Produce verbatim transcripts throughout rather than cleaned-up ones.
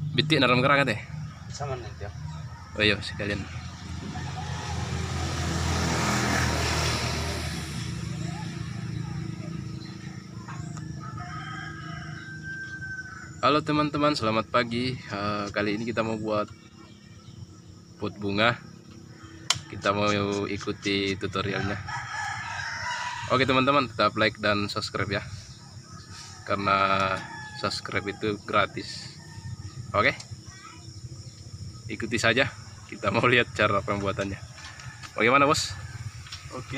Bitik naram kerang teh. Sama nanti ya. Oh iya sekalian. Halo teman-teman, selamat pagi. Uh, kali ini kita mau buat pot bunga. Kita mau ikuti tutorialnya. Oke teman-teman, tetap like dan subscribe ya, karena subscribe itu gratis. Oke, ikuti saja. Kita mau lihat cara pembuatannya. Bagaimana bos? Oke.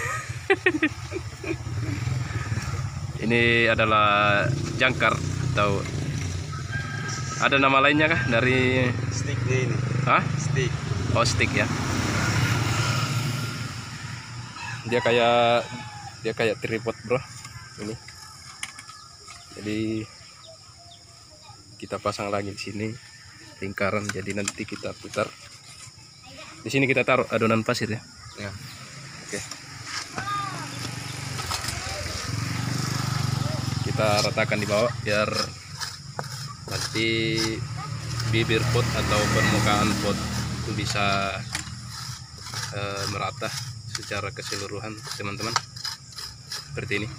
Ini adalah jangkar atau ada nama lainnya kah dari Stick deh ini. Hah? Stick. Oh stick ya. Dia kayak dia kayak tripod bro. Ini. Jadi kita pasang lagi di sini lingkaran. Jadi nanti kita putar. Di sini kita taruh adonan pasir ya. Ya. Oke. Kita ratakan di bawah biar nanti bibir pot atau permukaan pot itu bisa e, merata secara keseluruhan teman-teman, seperti ini.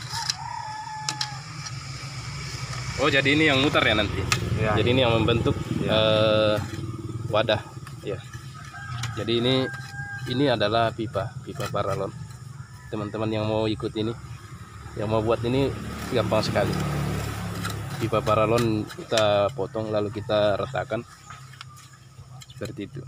Oh jadi ini yang mutar ya nanti ya. Jadi ini yang membentuk ya. e, wadah ya. Jadi ini ini adalah pipa pipa paralon. Teman-teman yang mau ikut ini, yang mau buat ini gampang sekali. Pipa paralon kita potong lalu kita ratakan seperti itu.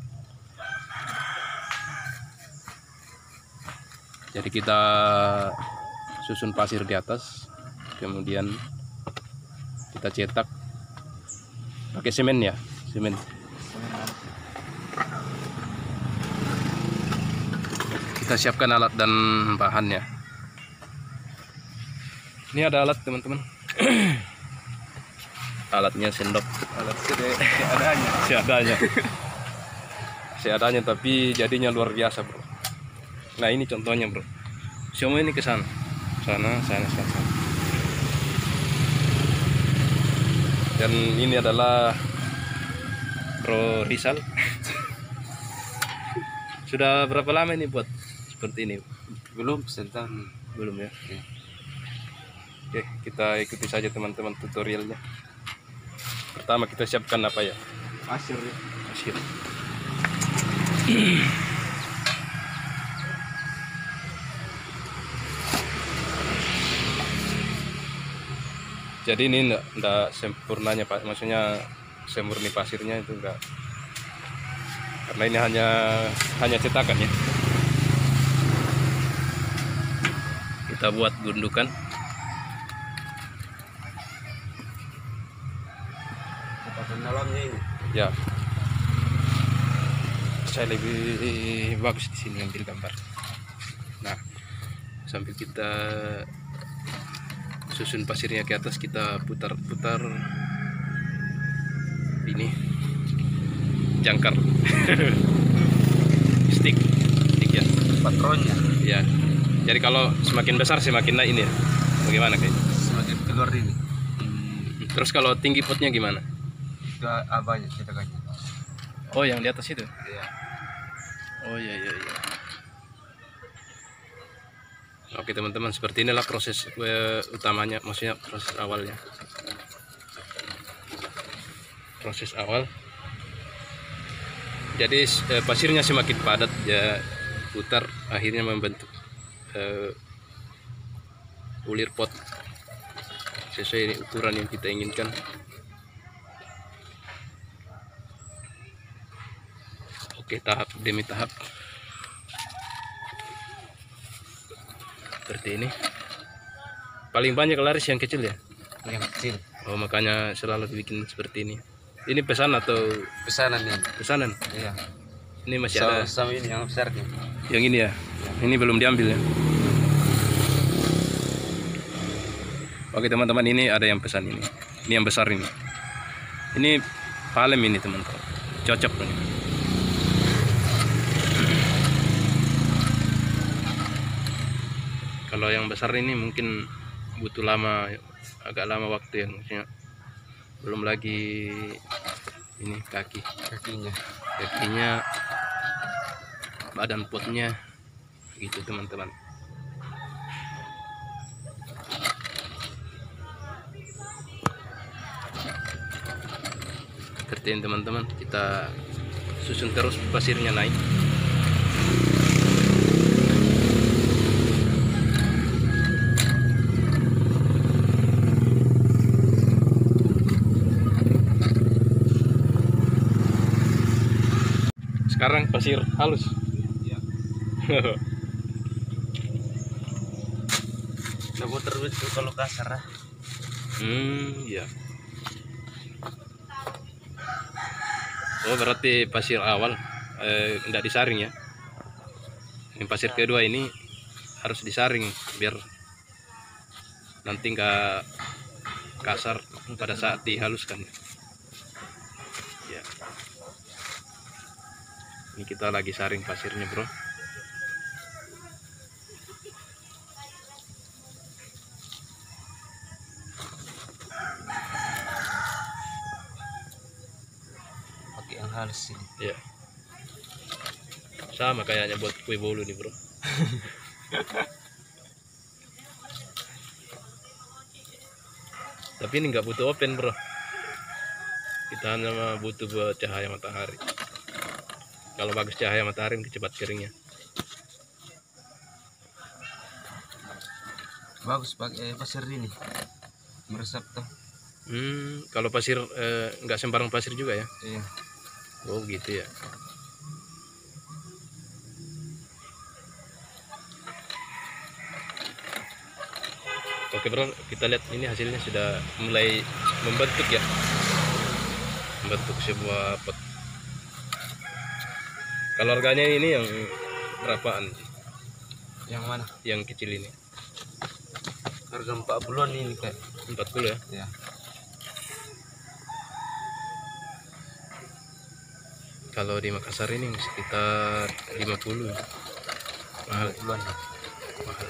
Jadi kita susun pasir di atas, kemudian kita cetak pakai semen ya, semen. Kita siapkan alat dan bahannya. Ini ada alat teman-teman. Alatnya sendok, alat seadanya, seadanya, seadanya, tapi jadinya luar biasa bro. Nah ini contohnya bro, semua ini ke sana, sana, sana, sana. Dan ini adalah Bro Rizal. Sudah berapa lama ini buat seperti ini? Belum sedang. Belum ya. Oke, kita ikuti saja teman-teman tutorialnya. Pertama kita siapkan apa ya? Pasir ya. Pasir. Jadi ini enggak, enggak sempurnanya Pak, maksudnya semurni pasirnya itu enggak. Karena ini hanya hanya cetakan ya. Kita buat gundukan. Dalamnya ini Ya, saya lebih bagus di sini ambil gambar. Nah, sambil kita susun pasirnya ke atas, kita putar-putar ini jangkar. stick, stick ya. patronnya. Ya. Jadi kalau semakin besar semakin naik ini ya. Bagaimana kayak? Semakin keluar ini. Terus kalau tinggi potnya gimana? Abanya cetakannya. Oh yang di atas itu? Iya. Oh iya iya iya. Oke teman-teman, seperti inilah proses uh, utamanya, maksudnya proses awalnya. Proses awal. Jadi uh, pasirnya semakin padat ya, putar akhirnya membentuk uh, ulir pot sesuai ukuran yang kita inginkan. Oke, tahap demi tahap seperti ini. Paling banyak laris yang kecil ya? Yang kecil. Oh makanya selalu bikin seperti ini. Ini pesan atau Pesanan ini. pesanan? Iya. Ini masih Sama, ada. sama ini yang besar nih. Yang ini ya? Ini belum diambil ya? Oke teman-teman, ini ada yang pesan ini. Ini yang besar ini. Ini palem ini teman-teman. Cocok nih. Kalau yang besar ini mungkin butuh lama, agak lama waktu ya, maksudnya belum lagi Ini kaki, kakinya. kakinya, badan potnya, gitu teman-teman. Kerjain teman-teman, kita susun terus pasirnya naik. Sekarang pasir halus. Ya. Nah, muter itu kalau kasar. Hmm, ya. Oh, berarti pasir awal eh, enggak disaring ya. Yang pasir kedua ini harus disaring biar nanti enggak kasar pada saat dihaluskan. Ya. Ini kita lagi saring pasirnya, bro. Pakai yang halus ini. Ya. Sama kayaknya buat kue bolu nih, bro. Tapi ini nggak butuh open, bro. Kita hanya butuh buat cahaya matahari. Kalau bagus cahaya matahari cepat keringnya. Bagus pakai pasir ini. Meresap tuh. Hmm, kalau pasir eh, nggak sembarang pasir juga ya? Iya. Oh gitu ya. Oke bro, kita lihat ini hasilnya sudah mulai membentuk ya, membentuk sebuah pot. Kalau harganya ini yang berapaan? Yang mana? Yang kecil ini? Harga empat puluhan ini kayak. empat puluh ya? Ya. Kalau di Makassar ini sekitar lima puluh. Mahal. lima puluhan. Mahal.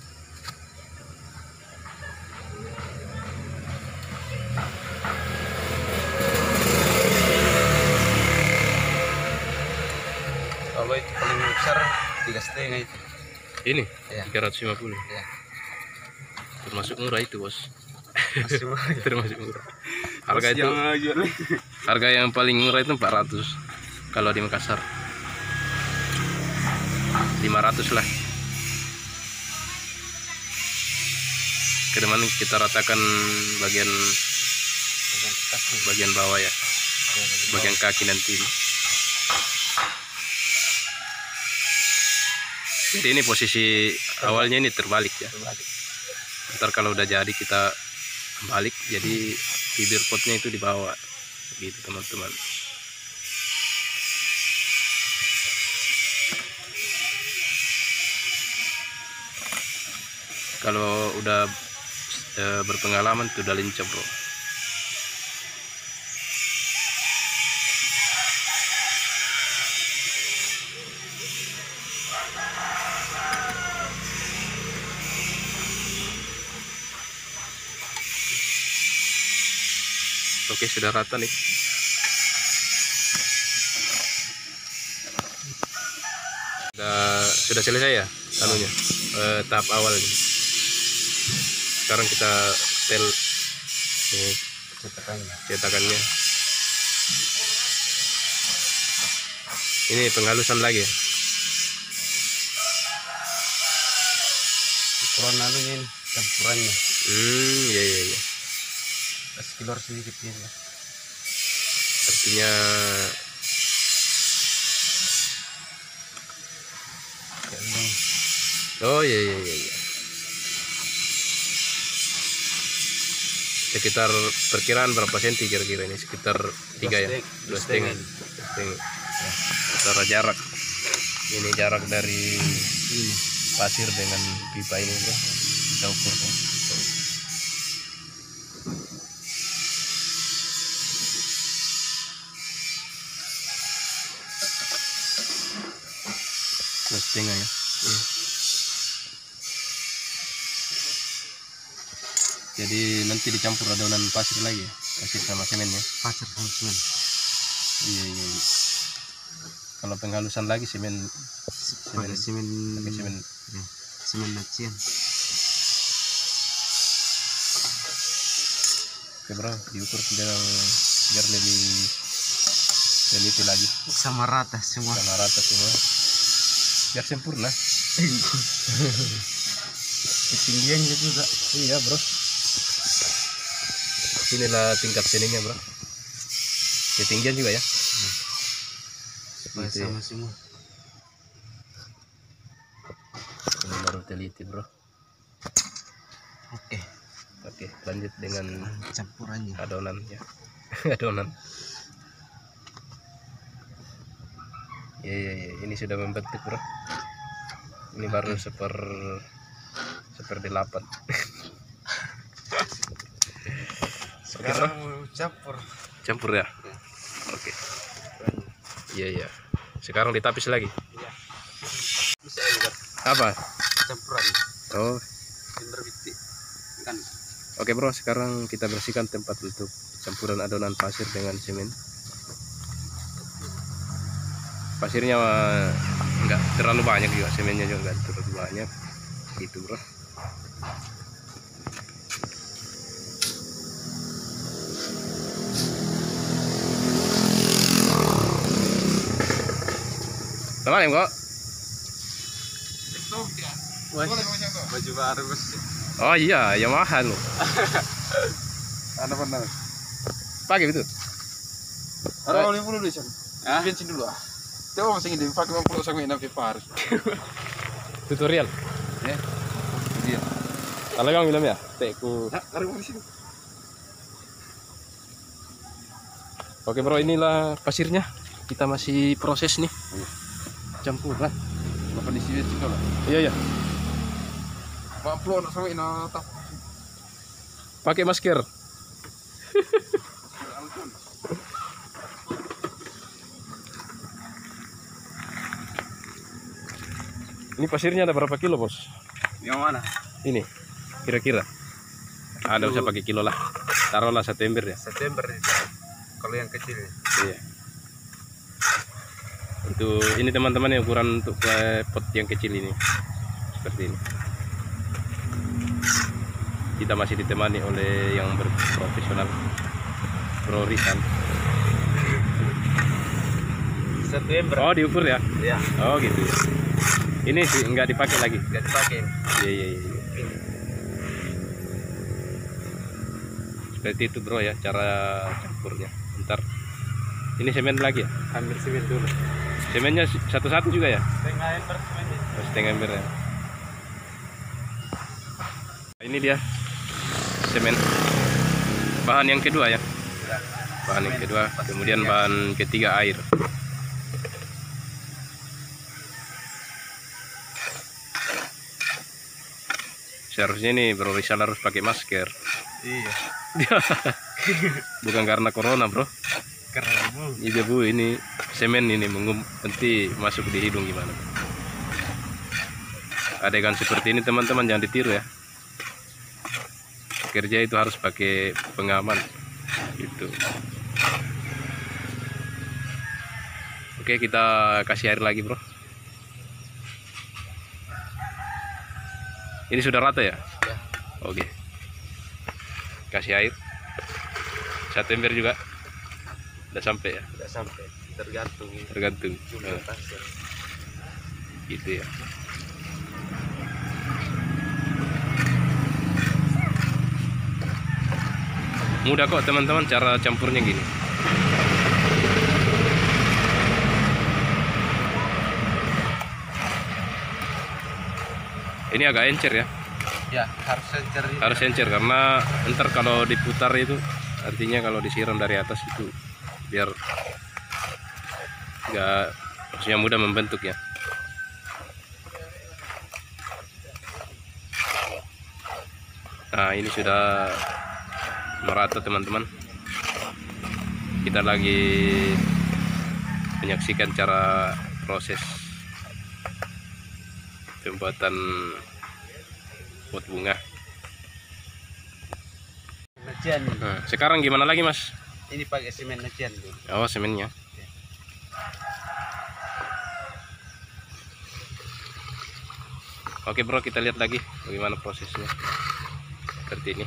Kalau itu paling besar tiga setengah itu. Ini Ya. tiga ratus lima puluh. Ya. Termasuk murah itu, bos. Masih murah. Termasuk murah. Harga itu, Yang harga yang paling murah itu empat ratus. Kalau di Makassar lima ratus lah. Kedepan kita ratakan bagian bagian bawah ya, bagian kaki nanti. Jadi ini posisi awalnya ini terbalik ya. Ntar kalau udah jadi kita balik, jadi bibir potnya itu di bawah, gitu teman-teman. Kalau udah e, berpengalaman tuh udah lincah, bro. Oke, sudah rata nih. Sudah, sudah selesai ya anunya, eh, tahap awal ini. Sekarang kita setel ini cetakannya. cetakannya. Ini penghalusan lagi ya. Ukuran anunya ini campurannya. Hmm, ya ya ya. Kasih keluar sedikit ini. Artinya oh iya iya iya ya. Sekitar perkiraan berapa senti kira-kira ini? Sekitar tiga ya, dua setengah, dua setengah. Antara jarak ini jarak dari Ini. pasir dengan pipa ini bro, kita ukur kan. Dua setengah ya. Iya. Jadi nanti dicampur adonan pasir lagi ya, pasir sama semen ya. Pasir sama semen. Iya, iya, iya. Kalau penghalusan lagi semen Pakai semen, pakai semen. ya, semen nacian. Oke bro, diukur dengan biar lebih teliti lagi, Sama rata semua. sama rata semua, biar sempurna. Ketinggiannya juga. Iya bro, inilah tingkat seninya bro, ketinggian juga ya. Supaya Gitu ya. sama semua. Ini baru teliti bro. Oke, Oke, lanjut dengan campurannya. adonan ya. Adonan. Ya, ya, ya, ini sudah membentuk bro. Ini baru seper seperdelapan. Sekarang mau campur. Campur ya. Oke. Iya, iya. Sekarang ditapis lagi. Iya. Bisa juga Apa? campuran. Oh, Bener biti. Kan. oke bro. Sekarang kita bersihkan tempat untuk campuran adonan pasir dengan semen. Pasirnya eh, enggak terlalu banyak juga, semennya juga enggak terlalu banyak. Gitu bro. Teman ya kok? Itu ya. Baju baru bos. Oh iya, Yamaha loh. Ada benar. Pakai itu. Ada lima puluh dulu sana. Ah, bensin dulu ah. Tahu masih ini pakai lima puluh sangat enak Far. Tutorial. Ya. Dia. Kalau yang bilang ya, teku. Nah, ada di sini. Oke bro, inilah pasirnya. Kita masih proses nih. Campuran. Bapak di sini juga lah. Iya ya. lima puluh nak sampai nak tak. Pakai masker. Ini pasirnya ada berapa kilo bos? Yang mana? Ini kira-kira. Ada usah pakai kilo lah. Taruhlah satu ember ya. September itu. Kalau yang kecil. Iya. Untuk ini teman-teman yang ukuran untuk eh, pot yang kecil ini seperti ini. Kita masih ditemani oleh yang berprofesional, Bro Rizal. Satu ember. Oh diukur ya? Ya. Oh gitu ya. Ini sih nggak dipakai lagi. Gak dipakai. Iya iya iya. Seperti itu bro ya cara campurnya. Ntar ini semen lagi ya? Ambil semen dulu. Semennya satu-satu juga ya? Setengah ember semennya. Oh, setengah ember ya. Ini dia semen. Bahan yang kedua ya? Bahan yang kedua. Kemudian bahan ketiga air. Seharusnya nih Bro Rizal harus pakai masker. Iya. Bukan karena corona bro. Karena bu. Iya bu, ini semen ini mengum nanti masuk di hidung gimana? Adegan seperti ini teman-teman jangan ditiru ya. Kerja itu harus pakai pengaman gitu. Oke kita kasih air lagi bro. Ini sudah rata ya? Ya. Oke. Kasih air. Satu ember juga. Udah sampai ya? Tidak sampai. Tergantung. Tergantung. Jumlah Nah, pasir. gitu ya. Mudah kok teman-teman cara campurnya gini. Ini agak encer ya. Ya, harus encer. Harus encer karena ntar kalau diputar itu artinya kalau disiram dari atas itu biar nggak, maksudnya mudah membentuk ya. Nah ini sudah merata teman-teman. Kita lagi menyaksikan cara proses pembuatan pot bunga. Nacian. Nah, sekarang gimana lagi mas? Ini pakai semen nacian dulu. Oh semennya. Oke bro, kita lihat lagi bagaimana prosesnya. Seperti ini.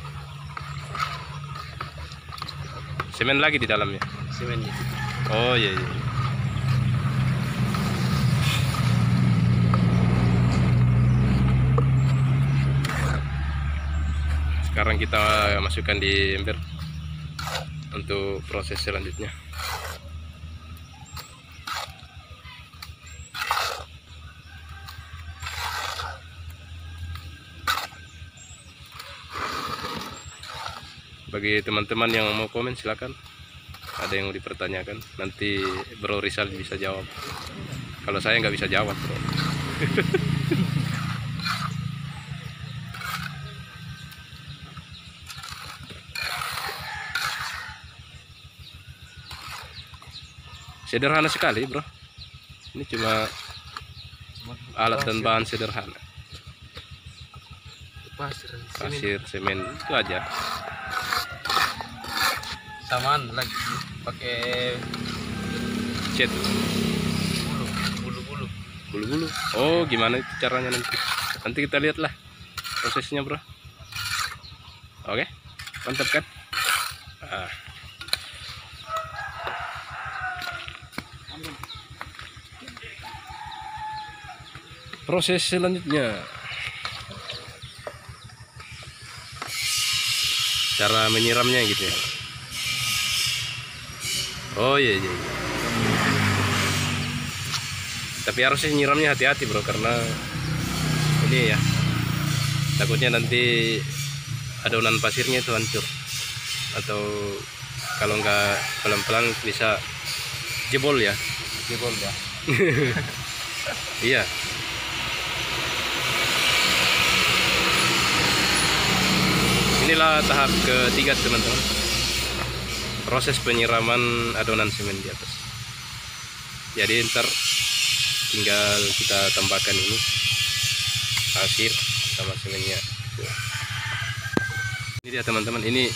Semen lagi di dalamnya. Semen. Oh iya iya. Sekarang kita masukkan di ember untuk proses selanjutnya. Bagi teman-teman yang mau komen silakan. Ada yang mau dipertanyakan, nanti Bro Rizal bisa jawab. Kalau saya nggak bisa jawab bro. Sederhana sekali bro. Ini cuma alat dan bahan sederhana. Pasir, Pasir, semen, itu aja. Samaan lagi pakai Cat, bulu-bulu. bulu-bulu. Oh, gimana itu caranya nanti? Nanti kita lihatlah prosesnya bro. Oke, mantap kan? Ah. Proses selanjutnya, cara menyiramnya gitu ya. Oh iya iya, iya. Tapi harusnya nyiramnya hati-hati bro, karena ini ya takutnya nanti adonan pasirnya itu hancur, atau kalau nggak pelan-pelan bisa jebol ya. Jebol ya. Iya. Inilah tahap ketiga teman-teman, proses penyiraman adonan semen di atas. Jadi ntar tinggal kita tambahkan ini pasir sama semennya. Ini dia teman-teman, ini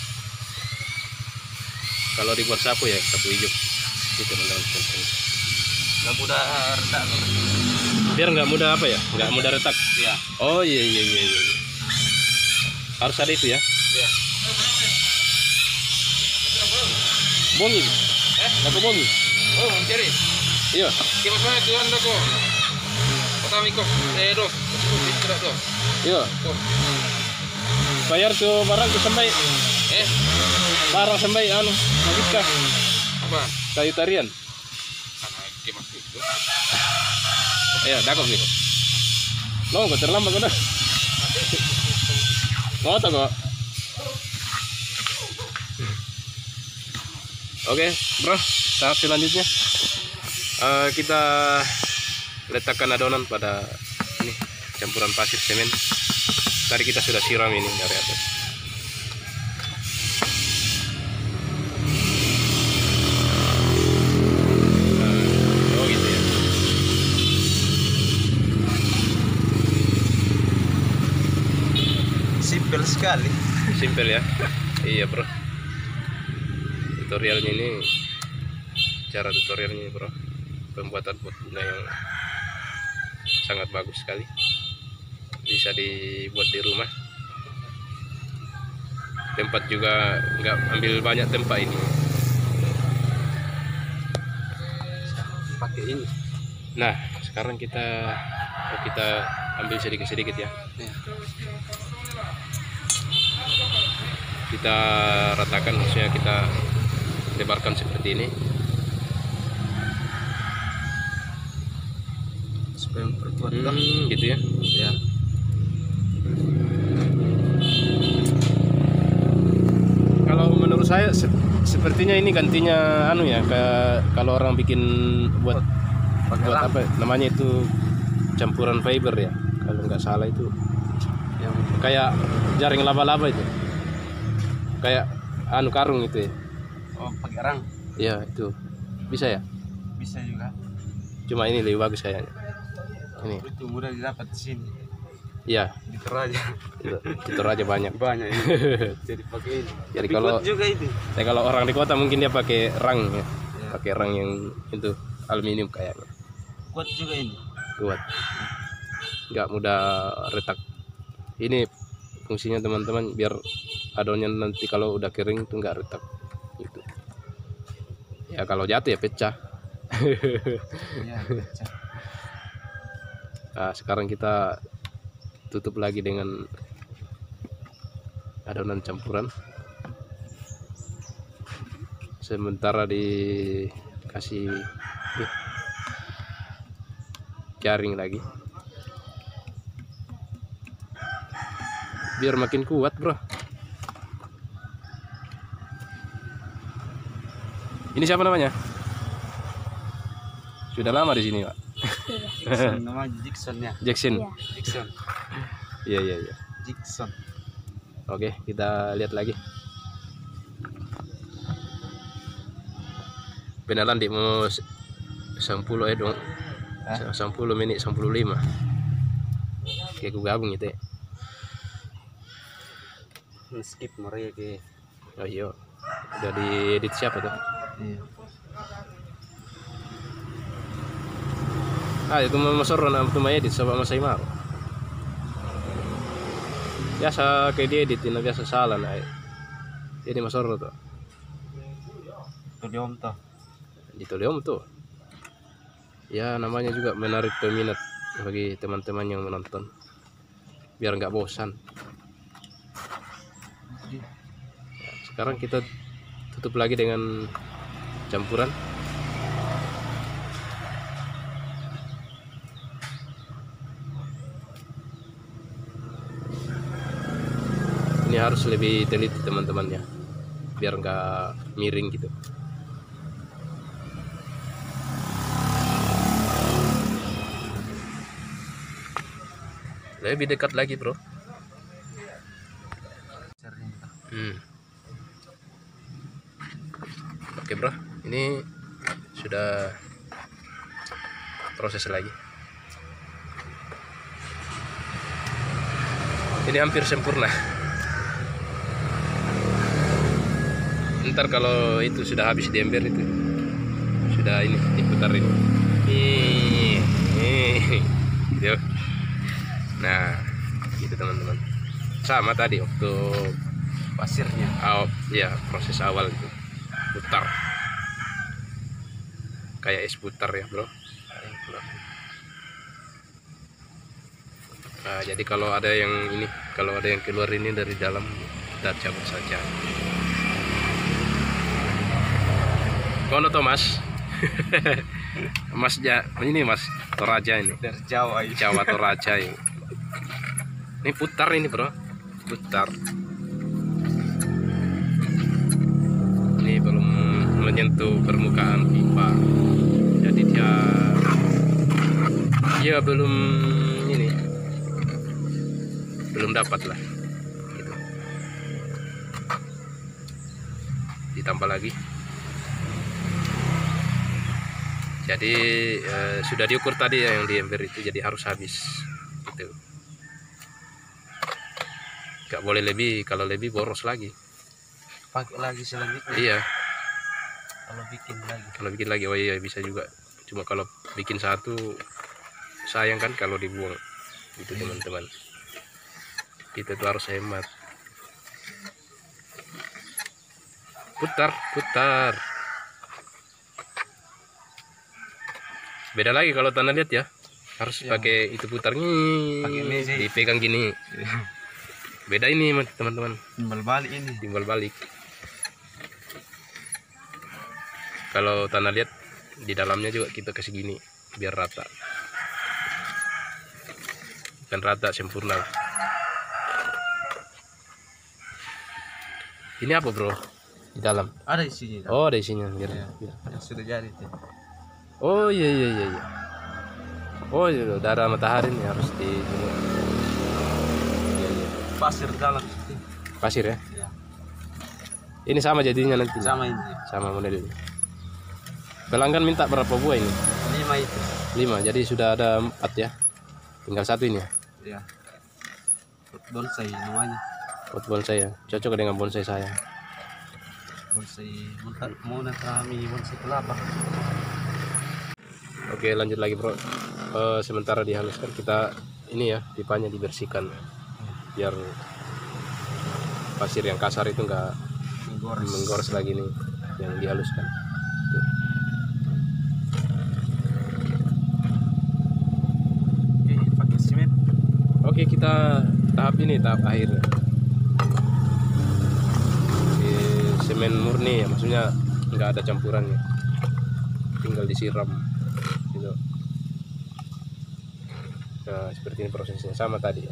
kalau dibuat sapu ya, sapu hijau ini teman-teman. Nggak mudah retak. Biar nggak mudah apa ya, nggak mudah retak. Iya. Oh iya iya iya iya, harus ada itu ya. Iya. Bongi, Eh, aku bongi. oh mencari. Iya. Kipas mana tuh anda kok? Pertama kok, eh doh, tidak doh. Iya. Kok, Bayar tuh barang tuh sampai eh, barang sampai anu habis kah? apa? Kayu tarian. Karena kipas itu. Iya, dakok nih. Lo kok terlambat kok dah. Ngotot kok. Oke, bro, tahap selanjutnya uh, kita letakkan adonan pada ini campuran pasir semen. Tadi kita sudah siram ini dari atas. Uh, oh gitu ya. Simpel sekali. Simpel ya. Iya bro, tutorialnya ini, cara tutorialnya bro, pembuatan pot bunga yang sangat bagus sekali, bisa dibuat di rumah. Tempat juga nggak ambil banyak tempat ini. Pakai ini. Nah sekarang kita kita ambil sedikit-sedikit ya. Ya. Kita ratakan, maksudnya kita lebarkan seperti ini Supaya memperkuat. hmm, gitu ya. Ya. Kalau menurut saya se sepertinya ini gantinya anu ya, kayak kalau orang bikin buat Pakai buat ram. apa namanya itu, campuran fiber ya kalau nggak salah itu, Yang kayak jaring laba-laba itu, kayak anu karung itu ya. oh pakai rang Iya itu bisa ya, bisa juga. cuma ini lebih bagus kayaknya ini. Itu mudah didapat di sini. Iya Di Toraja. itu, itu aja banyak. Banyak ini. Jadi pakai ini. Jadi Tapi kalau kuat juga itu. ya, kalau orang di kota mungkin dia pakai rang ya, Ya. pakai rang yang itu aluminium kayaknya Kuat juga ini. kuat. nggak mudah retak. Ini fungsinya teman-teman, biar adonnya nanti kalau udah kering itu nggak retak gitu. Ya kalau jatuh ya pecah. Ya, pecah. Nah, sekarang kita tutup lagi dengan adonan campuran. Sementara dikasih eh, jaring lagi biar makin kuat, bro. Ini siapa namanya? Sudah lama di sini, Pak. Jackson, nama Jackson ya. Jackson. Iya. Jackson. Iya, iya, iya. Jackson. Oke, kita lihat lagi. Beneran di mau sepuluh eh dong. sepuluh menit sepuluh lima. Kayak gue gabung itu ya. Skip mereka ke. Oh iya. Udah diedit siapa tuh? Iya. Ah, itu masuk na tu edit sama Mas Imar. Biasa kayak diedit ini biasa salah nah. Ini masuk tuh. Tuh dia om tuh. Itu Leom tuh. Ya namanya juga menarik peminat bagi teman-teman yang menonton. Biar nggak bosan. Sekarang kita tutup lagi dengan campuran. Ini harus lebih teliti teman-temannya, biar nggak miring gitu. Lebih dekat lagi, bro. Hmm. Oke, bro. Ini sudah proses lagi. Ini hampir sempurna. Ntar kalau itu sudah habis di ember itu, sudah ini diputar ini. Nih, nih. Gitu. Nah, gitu teman-teman. Sama tadi waktu Pasirnya. Oh, ya proses awal itu putar. Kayak es putar ya, bro. Nah, jadi kalau ada yang ini, kalau ada yang keluar ini dari dalam, kita cabut saja. Kono Thomas. Mas ja, ini Mas Toraja ini. Dari Jawa ini. Jawa Toraja ini. Ini putar ini, bro. Putar. Ini belum menyentuh permukaan pipa. Jadi dia dia belum ini. Belum dapat lah. Gitu. Ditambah lagi. Jadi eh, sudah diukur tadi ya yang di ember itu, jadi harus habis gitu. Gak boleh lebih, kalau lebih boros lagi. Pakai lagi selanjutnya. Iya. Kalau bikin lagi. Kalau bikin lagi, oh iya bisa juga. Cuma kalau bikin satu sayang kan kalau dibuang. Itu teman-teman. Kita tuh harus hemat. Putar, putar. Beda lagi kalau tanah liat ya. Harus Ya. pakai itu putar nih. Pakai meja. Dipegang gini. Beda ini teman-teman. Timbal balik ini. Timbal balik. Kalau tanah liat di dalamnya juga kita kasih gini biar rata. Dan rata sempurna. Ini apa, bro? Di dalam. Ada isinya. Oh, ada isinya. Biar, Ya. biar. Yang sudah jadi tuh. Oh iya iya iya. iya. Oh iya, darah matahari nih harus di. Iya, iya. Pasir dalam itu. Pasir ya. Ya. Ini sama jadinya nanti. Sama ini. Sama model ini. Pelanggan minta berapa buah ini? Lima itu. Lima. Jadi sudah ada empat ya. Tinggal satu ini ya. Ya. Bonsai namanya. Pot bonsai ya. Cocok dengan bonsai saya. Bonsai mau kami bonsai kelapa. Oke, lanjut lagi, bro. Eh, sementara dihaluskan, kita ini ya pipanya dibersihkan biar pasir yang kasar itu enggak menggores, menggores lagi nih, yang dihaluskan. Tuh. Oke, pakai semen. Oke, kita tahap ini tahap akhir. Oke, semen murni ya, maksudnya nggak ada campurannya, tinggal disiram gitu. Nah, seperti ini prosesnya, sama tadi ya.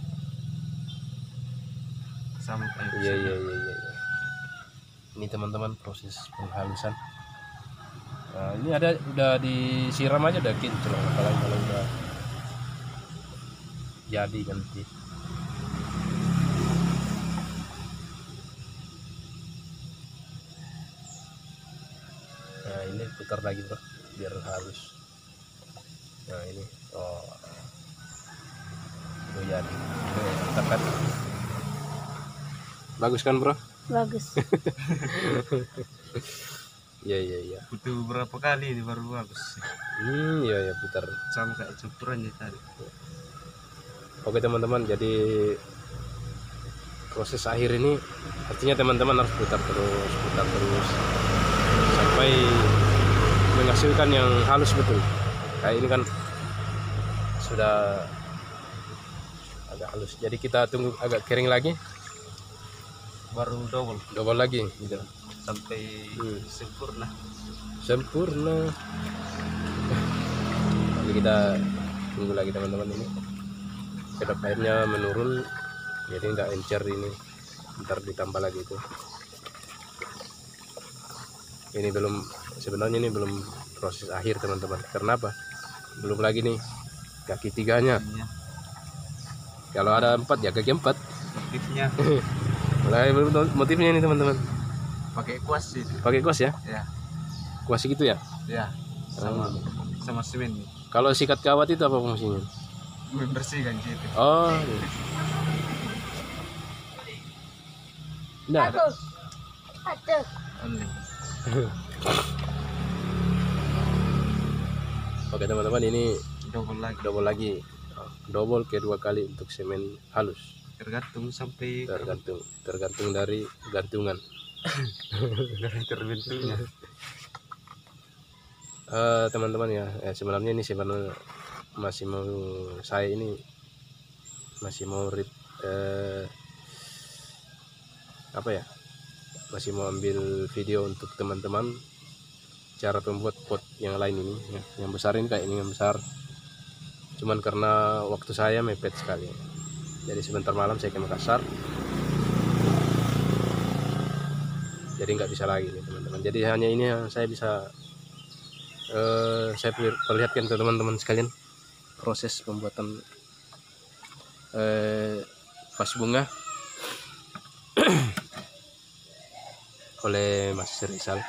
Sama kayak Iya iya iya iya. Ini teman-teman proses penghalusan. Nah, ini ada udah disiram aja udah kinclong, apalagi kalau udah jadi nanti. Nah, ini putar lagi bro biar halus. Nah ini oh udah jadi. Mantap kan? Bagus kan bro? Bagus. Iya iya iya. butuh berapa kali ini baru bagus. Hmm iya ya putar. Sama kayak campurannya tadi. Oke teman-teman, jadi proses akhir ini artinya teman-teman harus putar terus, putar terus sampai menghasilkan yang halus betul. Kayak ini kan sudah agak halus. Jadi kita tunggu agak kering lagi, Baru double double lagi gitu. sampai Hmm. sempurna. Sempurna. Jadi kita tunggu lagi teman-teman, ini kedap airnya menurun, jadi nggak encer ini, ntar ditambah lagi itu. Ini belum, sebenarnya ini belum proses akhir teman-teman. Karena apa? Belum lagi nih kaki tiganya. Iya. Kalau ada empat ya kaki empat. Motifnya Mulai belum tahu motifnya ini teman-teman. pakai kuas sih. Pakai kuas ya? Ya, Kuas gitu ya? ya. Sama Oh. sama semen nih. Kalau sikat kawat itu apa fungsinya? Membersihkan gitu. Oh. Iya. Nah, ada. Aduh. Aduh. Only. Oke teman-teman, ini Double lagi. double lagi, double kedua kali untuk semen halus. Tergantung sampai Tergantung, tergantung dari gantungan. dari terbentuknya. Eh, teman-teman ya, eh, sebenarnya ini sebenarnya masih mau saya ini masih mau rip, eh, apa ya? Masih mau ambil video untuk teman-teman cara pembuat pot yang lain ini, ya. Yang besar ini kayak ini yang besar. Cuman karena waktu saya mepet sekali. Jadi sebentar malam saya ke Makassar. Jadi nggak bisa lagi nih teman-teman. Jadi hanya ini yang saya bisa eh, saya perlihatkan ke teman-teman sekalian proses pembuatan eh, vas bunga oleh Mas Rizal.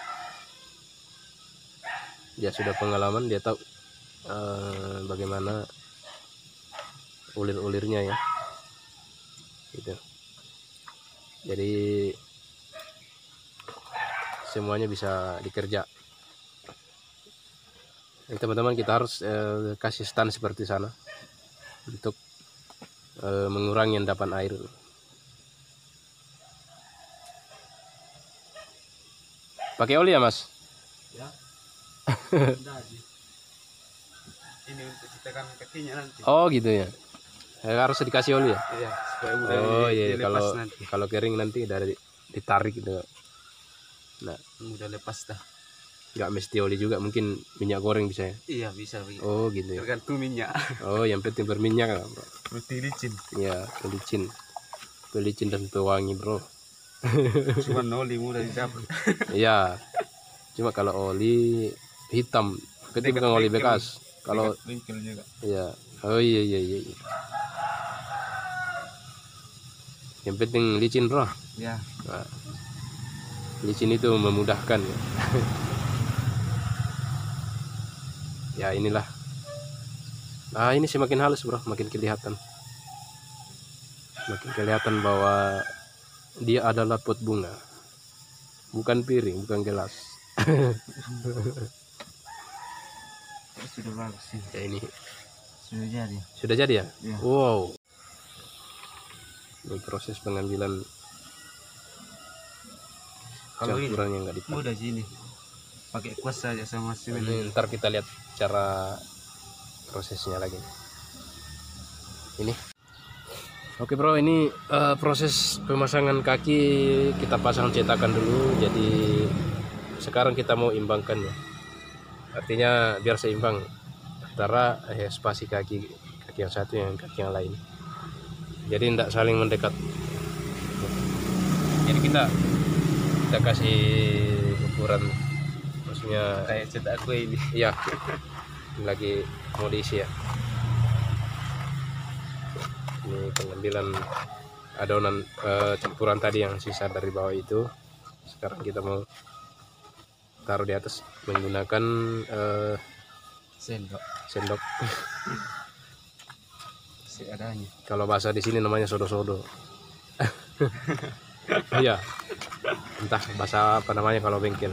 Dia sudah pengalaman, dia tahu eh, bagaimana ulir-ulirnya ya, gitu. Jadi semuanya bisa dikerja. Jadi teman-teman, kita harus eh, kasih stand seperti sana untuk eh, mengurangi endapan air. Pakai oli ya mas? Ya. Udah aja. Ini untuk ditekan kakinya nanti. Oh gitu ya. Eh, harus dikasih oli ya? Iya, supaya mudah Oh di- iya, dilepas kalau nanti. kalau kering nanti dari ditarik gitu. Nah, Mudah lepas dah. nggak mesti oli juga, mungkin minyak goreng bisa ya. Iya, bisa begitu. Oh gitu ya. Tergantung minyak. Oh yang penting berminyak lah, bro. Putih licin. Ya, pelicin, pelicin dan pewangi bro. Cuma oli mudah didapat. Iya. Cuma kalau oli hitam, itu Dekat bukan oli bengkel. bekas. Kalau Dekat bengkel juga. iya, oh iya iya iya. iya. Yang penting licin bro. Ya, Nah, licin itu memudahkan ya. Ya inilah. Nah ini semakin halus bro, makin kelihatan, makin kelihatan bahwa dia adalah pot bunga, bukan piring, bukan gelas. sudah bagus sih. Ya ini Sudah jadi. Sudah jadi ya? Iya. Wow. Ini proses pengambilan Kalau ini campuran yang nggak dipakai. mudah sih ini. Pakai kuas saja sama semen. Ini ntar kita lihat cara prosesnya lagi. Ini. Oke bro, ini uh, proses pemasangan kaki kita pasang cetakan dulu. Jadi sekarang kita mau imbangkan ya. Artinya biar seimbang antara eh, spasi kaki kaki yang satu yang kaki yang lain. Jadi tidak saling mendekat. Jadi kita kita kasih ukuran, maksudnya Kayak cetak kue ini. iya lagi mau diisi ya. Ini pengambilan adonan eh, campuran tadi yang sisa dari bawah itu. Sekarang kita mau taruh di atas menggunakan eh, Sendok. sendok. Seadanya. Kalau bahasa di sini namanya sodo-sodo. Iya. Entah bahasa apa namanya kalau bengkel.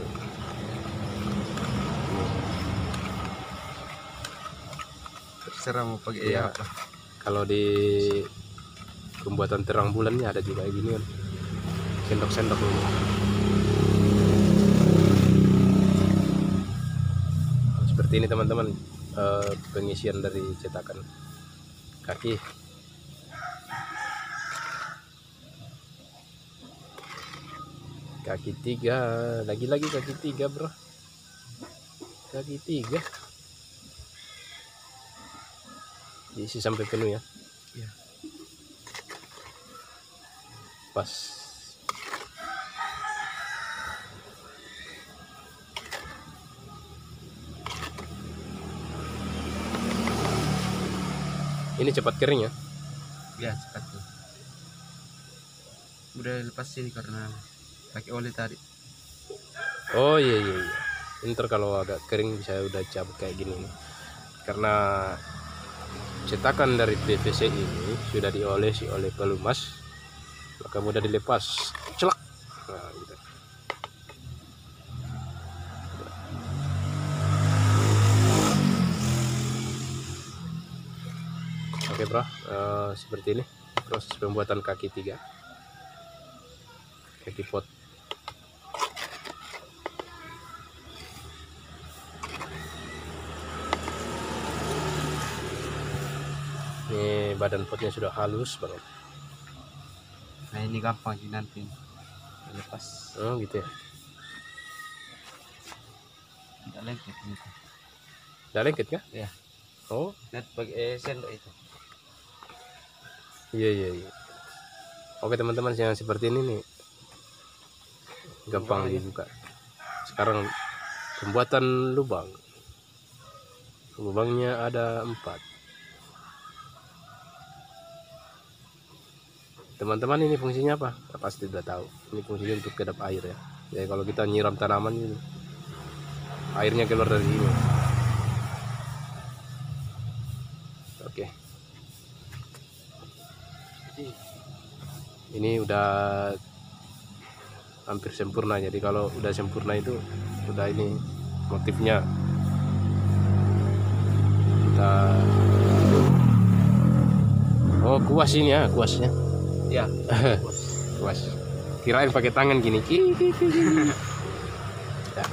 Terserah mau pakai Iya. apa. Kalau di pembuatan terang bulannya ada juga kayak gini kan. Sendok-sendok ini. Seperti ini teman-teman, eh, pengisian dari cetakan kaki. Kaki tiga, lagi-lagi kaki tiga bro, kaki tiga diisi sampai penuh ya. Iya. Pas. Ini cepat kering ya. Ya cepat tuh. Udah lepas sini karena pakai oli tadi. Oh iya iya iya. Ntar kalau agak kering bisa udah cabut kayak gini nih. Karena cetakan dari P V C ini sudah diolesi oleh pelumas, maka mudah dilepas. Celak. Nah, gitu. Oke bro, eh, seperti ini proses pembuatan kaki tiga, kaki pot. Ini badan potnya sudah halus banget. Nah ini gampang sih nanti lepas. Oh gitu ya. Tidak lengket gitu. Udah lengket kah? Ya. Oh Net pakai sendok itu. iya iya iya. Oke teman-teman, yang seperti ini nih gampang dibuka. Sekarang pembuatan lubang. Lubangnya ada empat. Teman-teman, ini fungsinya apa? Pasti udah tahu. Ini fungsinya untuk kedap air ya. Jadi kalau kita nyiram tanaman ini, airnya keluar dari sini. Oke. Ini udah hampir sempurna. Jadi kalau udah sempurna itu udah ini motifnya. Kita oh kuas ini ya, kuasnya. Ya. Kuas. Kirain pakai tangan gini. Ya.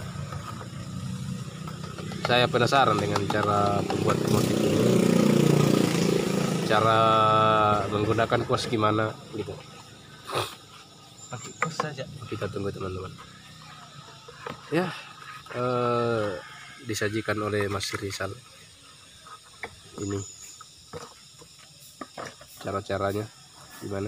Saya penasaran dengan cara membuat motif ini. Cara menggunakan kuas gimana gitu. Pakai kuas saja. Kita tunggu teman-teman. Ya, eh, disajikan oleh Mas Rizal. Ini cara-caranya gimana?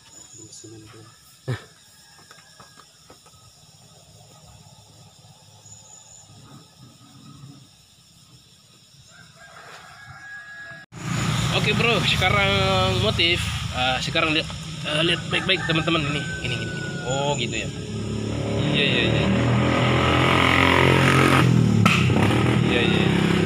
Oke bro, sekarang motif. Uh, sekarang lihat uh, lihat baik-baik teman-teman, ini, ini, ini, ini. Oh gitu ya. Iya iya iya. Iya iya.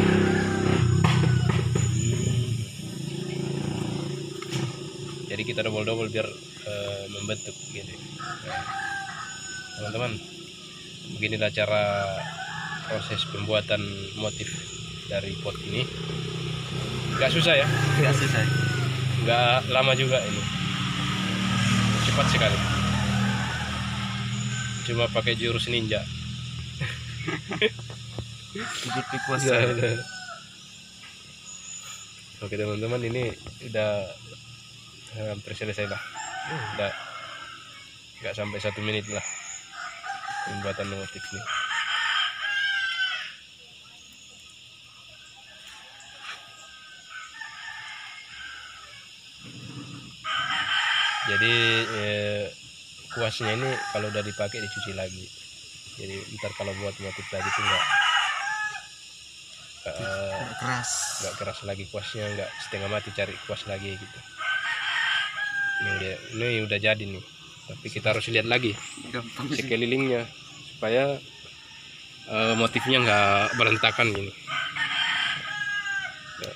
Jadi kita double-double biar uh, membentuk gitu. Teman-teman, beginilah cara proses pembuatan motif dari pot ini. Nggak susah ya? Nggak susah. Nggak lama juga ini. Cepat sekali. Cuma pakai jurus ninja. Begitu kuasa. Oke teman-teman, ini udah hampir selesai lah. Udah nggak sampai satu menit lah pembuatan motif ini. Jadi eh, kuasnya ini kalau udah dipakai dicuci lagi. Jadi ntar kalau buat motif lagi tuh nggak nggak Keras. nggak keras lagi kuasnya, nggak setengah mati cari kuas lagi gitu. Ini udah ini udah jadi nih. Tapi kita harus lihat lagi Gampang sih. sekelilingnya supaya eh, motifnya nggak berantakan gini. Tuh.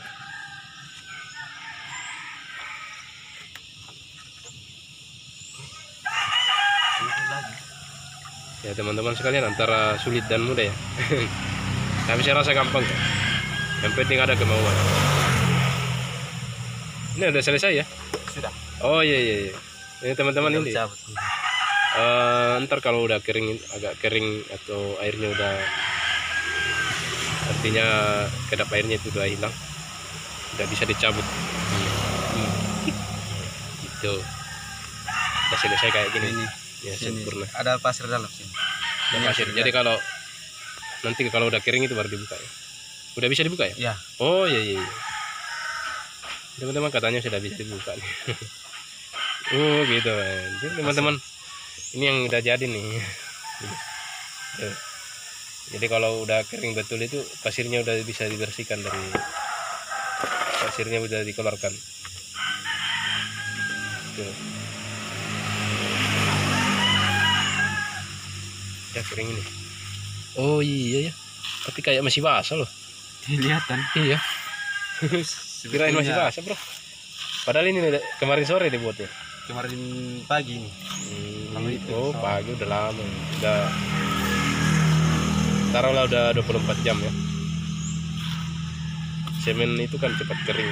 Ya teman-teman sekalian, antara sulit dan mudah ya. Tapi saya rasa gampang kok. Yang penting ada kemauan. Ini udah selesai ya? Sudah. Oh iya iya, iya. Ini teman-teman ini. Cabut. Uh, ntar kalau udah kering, agak kering atau airnya udah, artinya kedap airnya itu udah hilang, udah bisa dicabut. Hmm. Gitu. Udah selesai kayak gini. Ini. Ya Sini. sempurna. Ada pasir dalam sini. Ada pasir. Jadi kalau nanti kalau udah kering itu baru dibuka ya. Udah bisa dibuka ya? Ya. Oh iya iya. iya. Teman-teman katanya sudah bisa dibuka nih. Oh gitu kan. Jadi teman-teman, ini yang udah jadi nih. Tuh. Jadi kalau udah kering betul itu pasirnya udah bisa dibersihkan, dari pasirnya udah dikeluarkan. Tuh. Ya kering ini. Oh iya ya. Tapi kayak masih basah loh. Kelihatan. Iya. Kirain masih basah bro. Padahal ini kemarin sore dibuatnya. Kemarin pagi nih. Hmm, itu oh pagi udah lama. Udah taruhlah udah dua puluh empat jam ya. Semen itu kan cepat kering.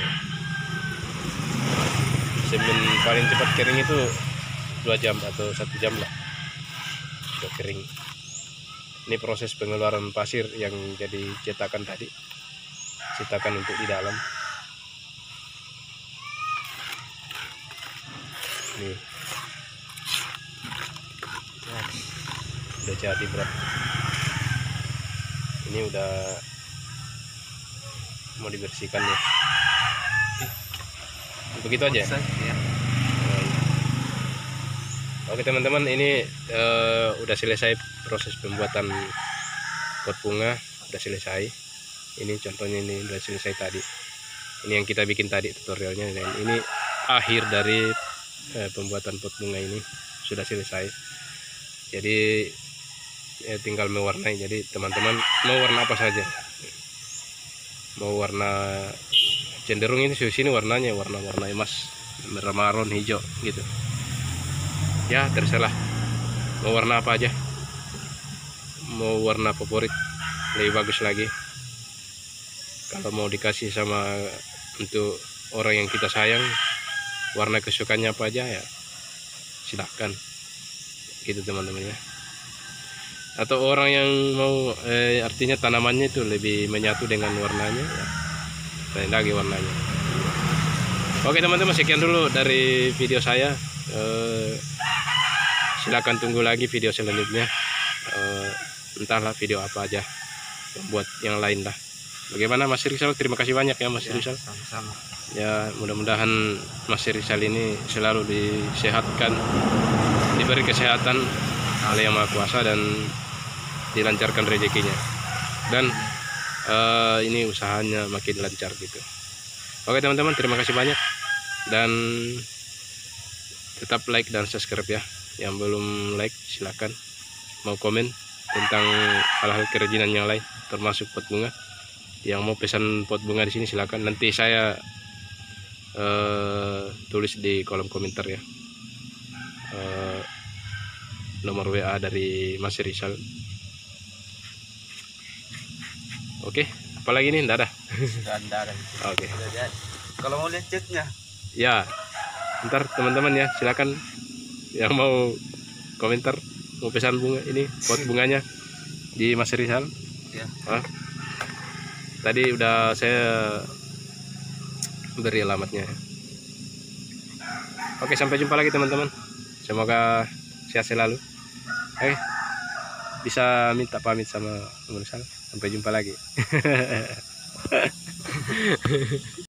Semen paling cepat kering itu dua jam atau satu jam lah. Udah kering. Ini proses pengeluaran pasir yang jadi cetakan tadi, cetakan untuk di dalam. Nih, udah jadi bro. Ini udah mau dibersihkan ya. Begitu aja. Ya. Oke teman-teman, ini uh, udah selesai proses pembuatan pot bunga, udah selesai. Ini contohnya, ini udah selesai tadi. Ini yang kita bikin tadi tutorialnya, dan ini akhir dari uh, pembuatan pot bunga ini sudah selesai. Jadi ya, tinggal mewarnai. Jadi teman-teman mau warna apa saja, mau warna cenderung ini sini warnanya warna-warna emas, merah, marun, hijau gitu. Ya terserah mau warna apa aja, mau warna favorit lebih bagus lagi. Kalau mau dikasih sama untuk orang yang kita sayang, warna kesukaannya apa aja ya silahkan gitu teman-teman ya. Atau orang yang mau eh, artinya tanamannya itu lebih menyatu dengan warnanya ya, lain lagi warnanya. Oke teman-teman, sekian dulu dari video saya. eh, Silakan tunggu lagi video selanjutnya, uh, entahlah video apa aja, buat yang lain lah. Bagaimana Mas Rizal? Terima kasih banyak ya Mas Ya, Rizal. sama-sama. Ya mudah-mudahan Mas Rizal ini selalu disehatkan, diberi kesehatan oleh Yang Maha Kuasa, dan dilancarkan rezekinya, dan uh, ini usahanya makin lancar gitu. Oke teman-teman, terima kasih banyak, dan tetap like dan subscribe ya. Yang belum like silakan, mau komen tentang hal-hal kerajinan yang lain termasuk pot bunga. Yang mau pesan pot bunga di sini silakan, nanti saya uh, tulis di kolom komentar ya, uh, nomor W A dari Mas Rizal. Oke, Apalagi nih, enggak ada. Ganda dan Oke. udah jadi. Kalau mau lihat catnya, Ya, ntar teman-teman ya silakan yang mau komentar, mau pesan bunga ini, pot bunganya di Mas Rizal. ya. Ah. Tadi udah saya beri alamatnya. Oke, sampai jumpa lagi teman-teman. Semoga sehat selalu. Oke, bisa minta pamit sama Mas Rizal. Sampai jumpa lagi.